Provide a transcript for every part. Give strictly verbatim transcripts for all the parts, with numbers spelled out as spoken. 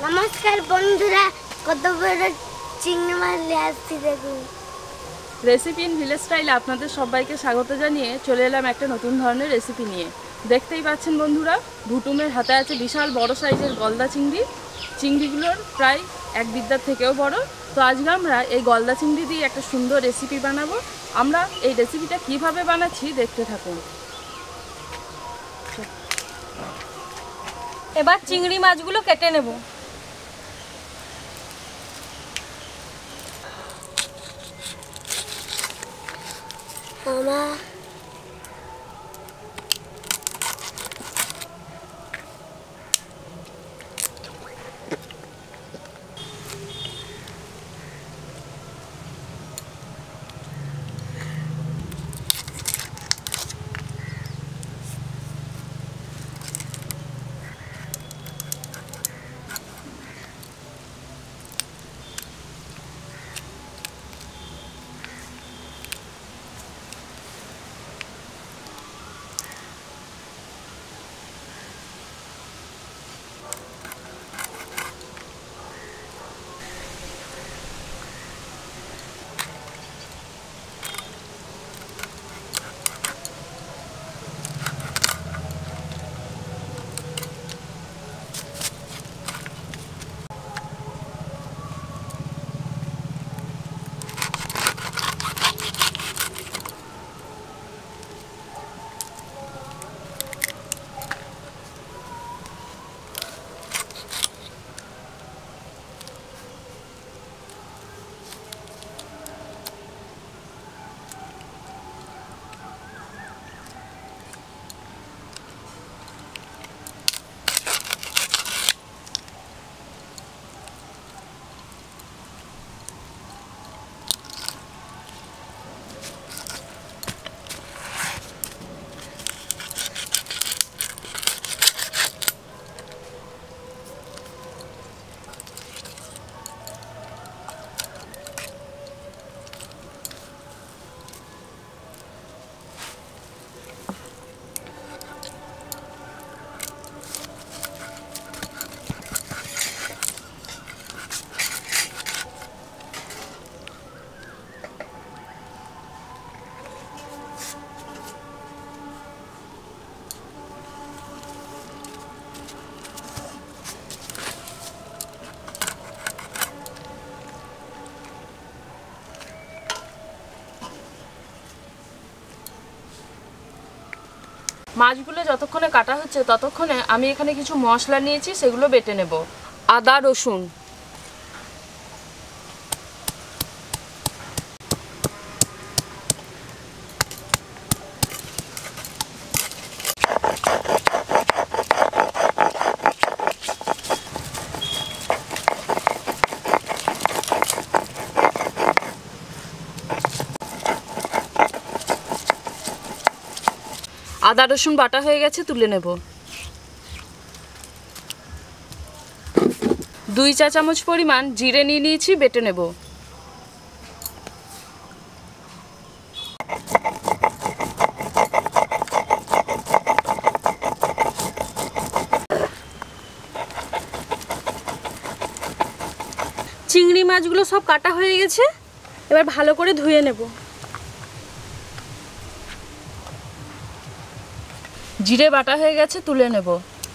নমস্কার বন্ধুরা, কত বড় চিংড়ি মাছ নিয়ে আসছি দেখুন। রেসিপি ইন ভিলেজ স্টাইলে আপনাদের সবাইকে স্বাগত জানিয়ে চলে এলাম একটা নতুন ধরনের রেসিপি নিয়ে। দেখতেই পাচ্ছেন বন্ধুরা, ভুটুমের হাতে আছে বিশাল বড় সাইজের গলদা চিংড়ি। চিংড়িগুলোর প্রায় এক বিদ্যার থেকেও বড়। তো আজকে আমরা এই গলদা চিংড়ি দিয়ে একটা সুন্দর রেসিপি বানাবো। আমরা এই রেসিপিটা কিভাবে বানাচ্ছি দেখতে থাকুন। এবার চিংড়ি মাছগুলো কেটে নেব। মামা মাছগুলো যতক্ষণে কাটা হচ্ছে ততক্ষণে আমি এখানে কিছু মশলা নিয়েছি, সেগুলো বেটে নেব। আদা রসুন, আদা রসুন বাটা হয়ে গেছে, তুলে নেব। দুই চা চামচ পরিমাণ জিরে নিয়ে নিয়েছি, বেটে নেব। চিংড়ি মাছগুলো সব কাটা হয়ে গেছে, এবার ভালো করে ধুয়ে নেব। জিরে বাটা হয়ে গেছে, তুলে নেব।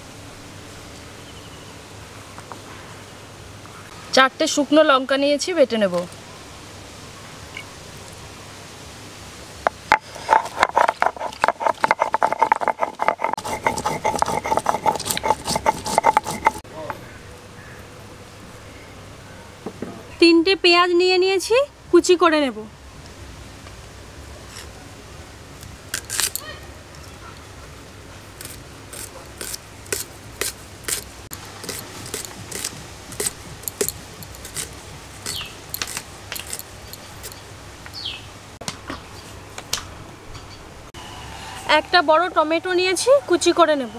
চারটে শুকনো লঙ্কা নিয়েছি, বেটে নেব। তিনটে পেঁয়াজ নিয়ে নিয়েছি, কুচি করে নেব। একটা বড় টমেটো নিয়েছি, কুচি করে নেব।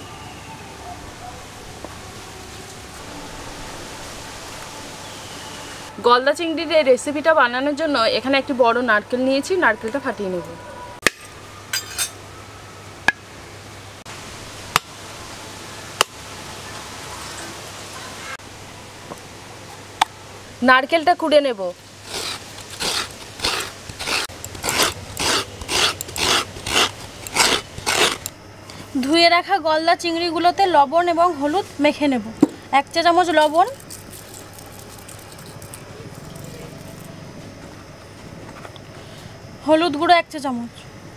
গলদা চিংড়ির এই রেসিপিটা বানানোর জন্য এখানে একটি বড় নারকেল নিয়েছি, নারকেলটা ফাটিয়ে নেব। নারকেলটা কুড়ে নেব। ধুয়ে রাখা গলদা চিংড়িগুলোতে লবণ এবং হলুদ মেখে নেব। এক চা চামচ লবণ, হলুদ গুঁড়ো এক চা চামচ,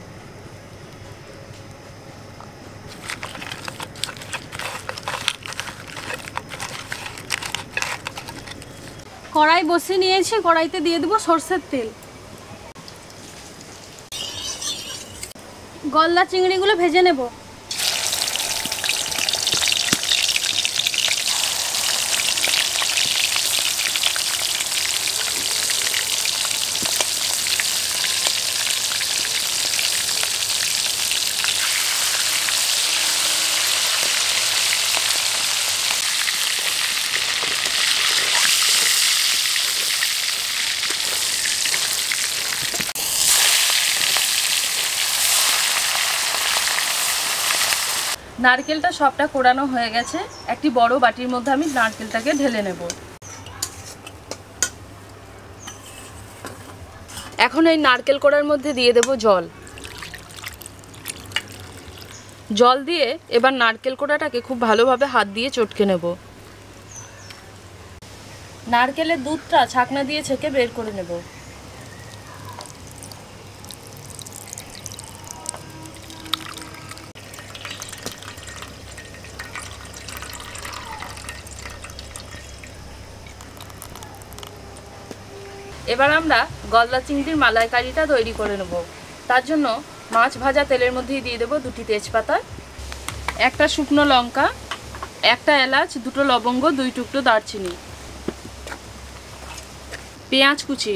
কড়াই বসিয়ে নিয়েছি, কড়াইতে দিয়ে দেবো সরষের তেল। গলদা চিংড়িগুলো ভেজে নেব। নারকেলটা সবটা কোড়ানো হয়ে গেছে। একটি বড় বাটির মধ্যে আমি নারকেলটাকে ঢেলে নেব। এখন এই নারকেল কোড়ার মধ্যে দিয়ে দেব জল। জল দিয়ে এবার নারকেল কোড়াটাকে খুব ভালোভাবে হাত দিয়ে চটকে নেব। নারকেলের দুধটা ছাকনা দিয়ে ছেঁকে বের করে নেব। এবার আমরা গলদা চিংড়ির মালাইকারিটা তৈরি করে নেব। তার জন্য মাছ ভাজা তেলের মধ্যেই দিয়ে দেব দুটি তেজপাতা, একটা শুকনো লঙ্কা, একটা এলাচ, দুটো লবঙ্গ, দুই টুকরো দারচিনি, পেঁয়াজ কুচি,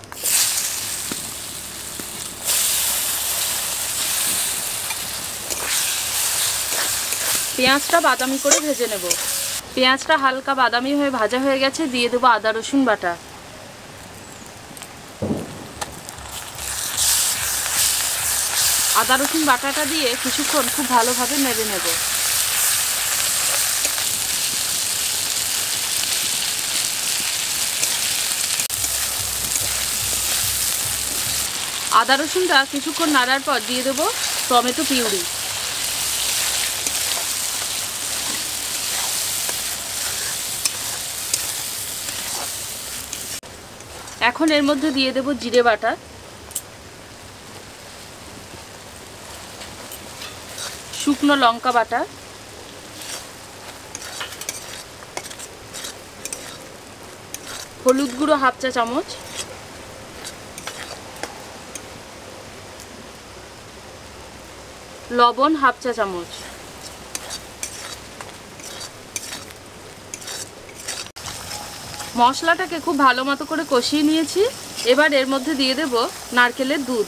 পেঁয়াজটা বাদামি করে ভেজে নেব। পেঁয়াজটা হালকা বাদামি হয়ে ভাজা হয়ে গেছে, দিয়ে দেবো আদা রসুন বাটা। আদা রসুন বাটাটা দিয়ে কিছুক্ষণ খুব ভালোভাবে নেড়ে নেব। আদা রসুনটা কিছুক্ষণ নাড়ার পর দিয়ে দেব টমেটো পিউরি। এখন এর মধ্যে দিয়ে দেব জিরে বাটা, শুকনো লঙ্কা বাটা, হলুদ গুঁড়ো হাফ চা চামচ, লবণ হাফ চা চামচ, মশলাটাকে খুব ভালো মতো করে কষিয়ে নিয়েছি। এবার এর মধ্যে দিয়ে দেব নারকেলের দুধ।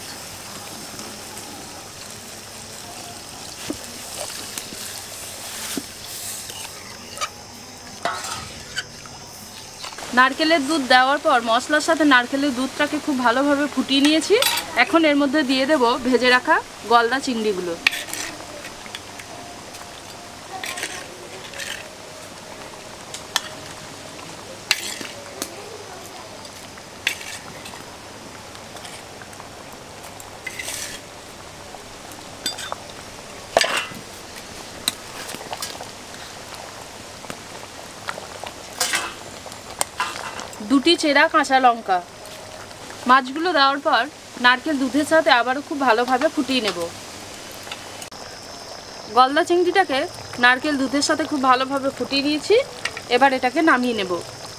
নারকেলের দুধ দেওয়ার পর মশলার সাথে নারকেলের দুধটাকে খুব ভালোভাবে ফুটিয়ে নিয়েছি। এখন এর মধ্যে দিয়ে দেব ভেজে রাখা গলদা চিংড়িগুলো। দুটি চেরা কাঁচা লঙ্কা। মাছগুলো দেওয়ার পর নারকেল দুধের সাথে আবারও খুব ভালোভাবে ফুটিয়ে নেব। গলদা চিংড়িটাকে নারকেল দুধের সাথে খুব ভালোভাবে ফুটিয়ে নিয়েছি। এবার এটাকে নামিয়ে নেব।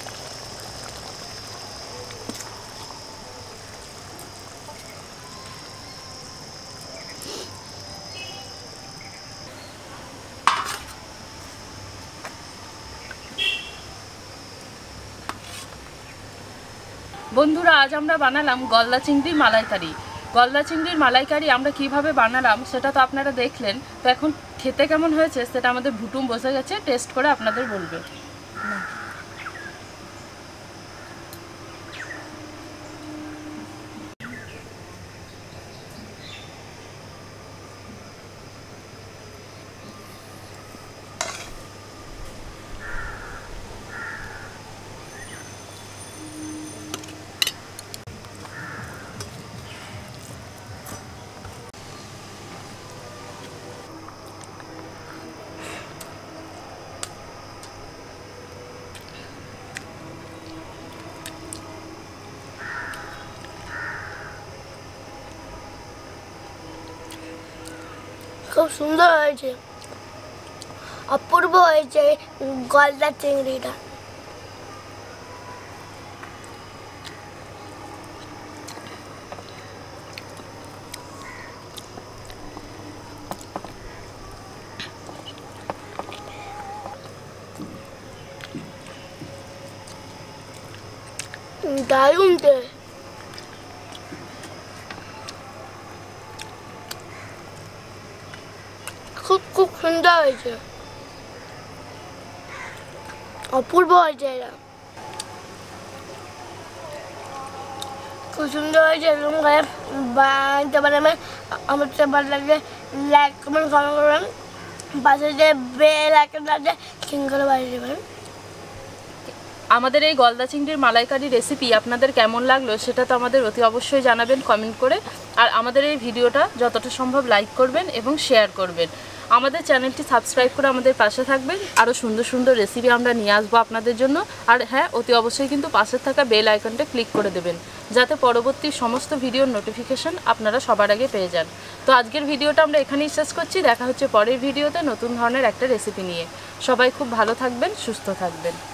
বন্ধুরা, আজ আমরা বানালাম গলদা চিংড়ির মালাইকারি। গলদা চিংড়ির মালাইকারি আমরা কিভাবে বানালাম সেটা তো আপনারা দেখলেন। তো এখন খেতে কেমন হয়েছে সেটা আমাদের ভুটুম বসে গেছে, টেস্ট করে আপনাদের বলবে। খুব সুন্দর হয়েছে, অপূর্ব হয়েছে গলদা চিংড়িটা। দারুণ টেস্ট। খুব খুব সুন্দর হয়েছে, অপূর্ব হয়েছে এটা, খুব সুন্দর হয়েছে। এরকম করে বানাতে পারবে। আমার তো ভালো লাগলে লাইক কমেন্ট ফলো করবেন, পাশে যে বেল আইকন আছে ক্লিক করে বাজিয়ে দেবেন। আমাদের এই গলদা চিংড়ির মালাইকারি রেসিপি আপনাদের কেমন লাগলো সেটা তো আমাদের অতি অবশ্যই জানাবেন কমেন্ট করে। আর আমাদের এই ভিডিওটা যতটা সম্ভব লাইক করবেন এবং শেয়ার করবেন। আমাদের চ্যানেলটি সাবস্ক্রাইব করে আমাদের পাশে থাকবেন। আরও সুন্দর সুন্দর রেসিপি আমরা নিয়ে আসবো আপনাদের জন্য। আর হ্যাঁ, অতি অবশ্যই কিন্তু পাশে থাকা বেল আইকনটা ক্লিক করে দেবেন, যাতে পরবর্তী সমস্ত ভিডিওর নোটিফিকেশান আপনারা সবার আগে পেয়ে যান। তো আজকের ভিডিওটা আমরা এখানেই শেষ করছি। দেখা হচ্ছে পরের ভিডিওতে নতুন ধরনের একটা রেসিপি নিয়ে। সবাই খুব ভালো থাকবেন, সুস্থ থাকবেন।